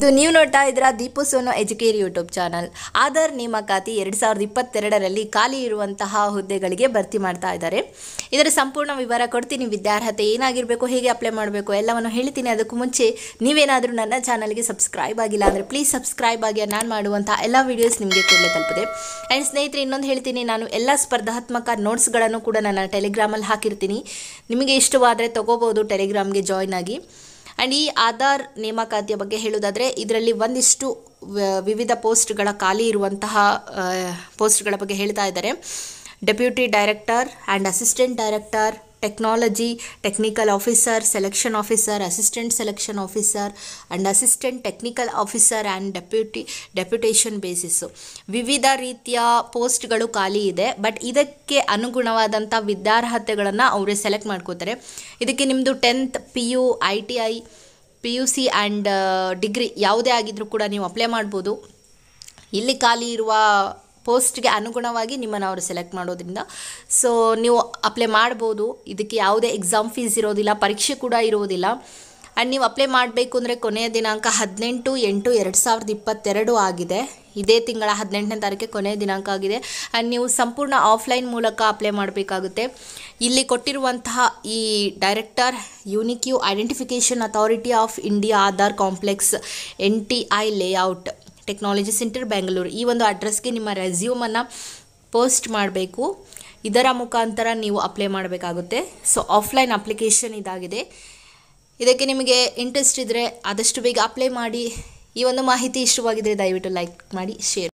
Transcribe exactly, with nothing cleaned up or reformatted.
ಇದು ನೀವು ನೋಡ್ತಾ ಇದ್ದೀರಾ Deepu Sonu educare YouTube channel. Aadhaar ನೇಮಕಾತಿ ಎರಡು ಸಾವಿರದ ಇಪ್ಪತ್ತೆರಡರಲ್ಲಿ ಖಾಲಿ ಇರುವಂತಹ ಹುದ್ದೆಗಳಿಗೆ ಭರ್ತಿ ಮಾಡ್ತಾ ಇದ್ದಾರೆ. ಇದರ ಸಂಪೂರ್ಣ ವಿವರ ಕೊಡ್ತೀನಿ. ವಿದ್ಯಾರ್ಹತೆ ಏನಾಗಿರಬೇಕು, ಹೇಗೆ ಅಪ್ಲೈ ಮಾಡಬೇಕು ಎಲ್ಲವನ್ನು ಹೇಳ್ತೀನಿ. ಅದಕ್ಕೂ ಮುಂಚೆ ನೀವೇನಾದರೂ ನನ್ನ ಚಾನಲ್ಗೆ ಸಬ್ಸ್ಕ್ರೈಬ್ ಆಗಿಲ್ಲ ಅಂದರೆ ಪ್ಲೀಸ್ ಸಬ್ಸ್ಕ್ರೈಬ್ ಆಗಿ. ನಾನು ಮಾಡುವಂಥ ಎಲ್ಲ ವೀಡಿಯೋಸ್ ನಿಮಗೆ ಕೂಡಲೇ ತಲುಪಿದೆ. ಆ್ಯಂಡ್ ಸ್ನೇಹಿತರೆ, ಇನ್ನೊಂದು ಹೇಳ್ತೀನಿ, ನಾನು ಎಲ್ಲ ಸ್ಪರ್ಧಾತ್ಮಕ ನೋಟ್ಸ್ಗಳನ್ನು ಕೂಡ ನನ್ನ ಟೆಲಿಗ್ರಾಮಲ್ಲಿ ಹಾಕಿರ್ತೀನಿ. ನಿಮಗೆ ಇಷ್ಟವಾದರೆ ತೊಗೋಬೋದು, ಟೆಲಿಗ್ರಾಮ್ಗೆ ಜಾಯ್ನ್ ಆಗಿ. ಆ್ಯಂಡ್ ಈ ಆಧಾರ್ ನೇಮಕಾತಿಯ ಬಗ್ಗೆ ಹೇಳೋದಾದರೆ, ಇದರಲ್ಲಿ ಒಂದಿಷ್ಟು ವಿವಿಧ ಪೋಸ್ಟ್ಗಳ ಖಾಲಿ ಇರುವಂತಹ ಪೋಸ್ಟ್ಗಳ ಬಗ್ಗೆ ಹೇಳ್ತಾ ಇದ್ದಾರೆ. Deputy director and assistant director, technology technical officer, selection officer, assistant selection officer and assistant technical officer and deputy deputation basis ವಿವಿಧ ರೀತಿಯ ಪೋಸ್ಟ್ಗಳು ಖಾಲಿ ಇದೆ. ಬಟ್ ಇದಕ್ಕೆ ಅನುಗುಣವಾದಂಥ ವಿದ್ಯಾರ್ಹತೆಗಳನ್ನು ಅವರೇ ಸೆಲೆಕ್ಟ್ ಮಾಡ್ಕೋತಾರೆ. ಇದಕ್ಕೆ ನಿಮ್ಮದು tenth, P U, I T I, P U C and degree ಯಾವುದೇ ಆಗಿದ್ರೂ ಕೂಡ ನೀವು ಅಪ್ಲೈ ಮಾಡ್ಬೋದು. ಇಲ್ಲಿ ಖಾಲಿ ಇರುವ ಪೋಸ್ಟ್ಗೆ ಅನುಗುಣವಾಗಿ ನಿಮ್ಮನ್ನು ಅವರು ಸೆಲೆಕ್ಟ್ ಮಾಡೋದ್ರಿಂದ ಸೊ ನೀವು ಅಪ್ಲೈ ಮಾಡ್ಬೋದು. ಇದಕ್ಕೆ ಯಾವುದೇ ಎಕ್ಸಾಮ್ ಫೀಸ್ ಇರೋದಿಲ್ಲ, ಪರೀಕ್ಷೆ ಕೂಡ ಇರೋದಿಲ್ಲ. ಆ್ಯಂಡ್ ನೀವು ಅಪ್ಲೈ ಮಾಡಬೇಕು ಅಂದರೆ ಕೊನೆಯ ದಿನಾಂಕ ಹದಿನೆಂಟು ಎಂಟು ಎರಡು ಸಾವಿರದ ಇಪ್ಪತ್ತೆರಡು ಆಗಿದೆ. ಇದೇ ತಿಂಗಳ ಹದಿನೆಂಟನೇ ತಾರೀಕಿಗೆ ಕೊನೆಯ ದಿನಾಂಕ ಆಗಿದೆ. ಆ್ಯಂಡ್ ನೀವು ಸಂಪೂರ್ಣ ಆಫ್ಲೈನ್ ಮೂಲಕ ಅಪ್ಲೈ ಮಾಡಬೇಕಾಗುತ್ತೆ. ಇಲ್ಲಿ ಕೊಟ್ಟಿರುವಂತಹ ಈ director unique identification authority of India Aadhaar complex, N T I layout, technology centre, Bengaluru, ಈ ಒಂದು ಅಡ್ರೆಸ್ಗೆ ನಿಮ್ಮ ರೆಸ್ಯೂಮನ್ನು ಪೋಸ್ಟ್ ಮಾಡಬೇಕು. ಇದರ ಮುಖಾಂತರ ನೀವು ಅಪ್ಲೈ ಮಾಡಬೇಕಾಗುತ್ತೆ. ಸೊ ಆಫ್ಲೈನ್ ಅಪ್ಲಿಕೇಶನ್ ಇದಾಗಿದೆ. ಇದಕ್ಕೆ ನಿಮಗೆ ಇಂಟ್ರೆಸ್ಟ್ ಇದ್ದರೆ ಆದಷ್ಟು ಬೇಗ ಅಪ್ಲೈ ಮಾಡಿ. ಈ ಒಂದು ಮಾಹಿತಿ ಇಷ್ಟವಾಗಿದ್ದರೆ ದಯವಿಟ್ಟು ಲೈಕ್ ಮಾಡಿ, ಶೇರ್